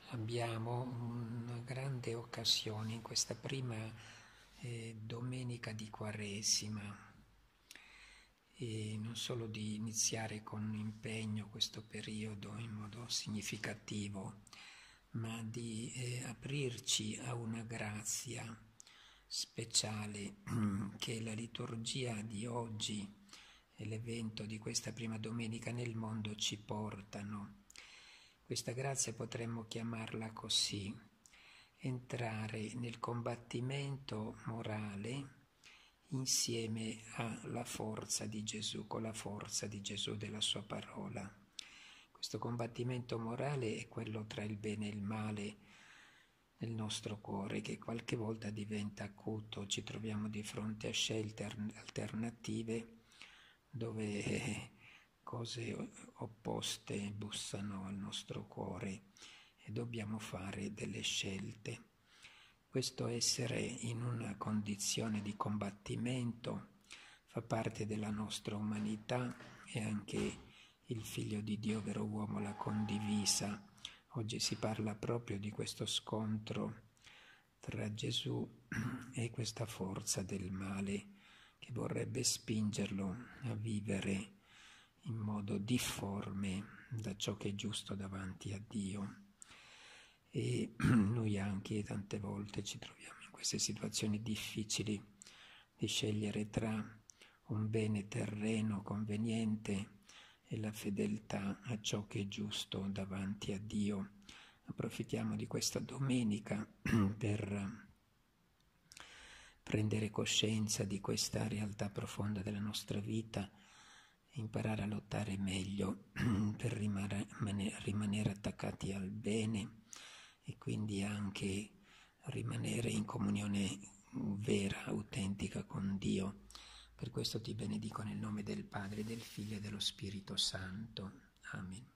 abbiamo una grande occasione in questa prima domenica di Quaresima, e non solo di iniziare con impegno questo periodo in modo significativo, ma di aprirci a una grazia speciale che la liturgia di oggi e l'evento di questa prima domenica nel mondo ci portano. Questa grazia potremmo chiamarla così: entrare nel combattimento morale insieme alla forza di Gesù, con la forza di Gesù della sua parola. Questo combattimento morale è quello tra il bene e il male nel nostro cuore, che qualche volta diventa acuto. Ci troviamo di fronte a scelte alternative dove cose opposte bussano al nostro cuore e dobbiamo fare delle scelte. Questo essere in una condizione di combattimento fa parte della nostra umanità, e anche il Figlio di Dio, vero uomo, l'ha condivisa. Oggi si parla proprio di questo scontro tra Gesù e questa forza del male che vorrebbe spingerlo a vivere in modo difforme da ciò che è giusto davanti a Dio. E noi anche tante volte ci troviamo in queste situazioni difficili di scegliere tra un bene terreno conveniente e la fedeltà a ciò che è giusto davanti a Dio. Approfittiamo di questa domenica per prendere coscienza di questa realtà profonda della nostra vita, imparare a lottare meglio per rimanere attaccati al bene e quindi anche rimanere in comunione vera, autentica con Dio. Per questo ti benedico nel nome del Padre, del Figlio e dello Spirito Santo. Amen.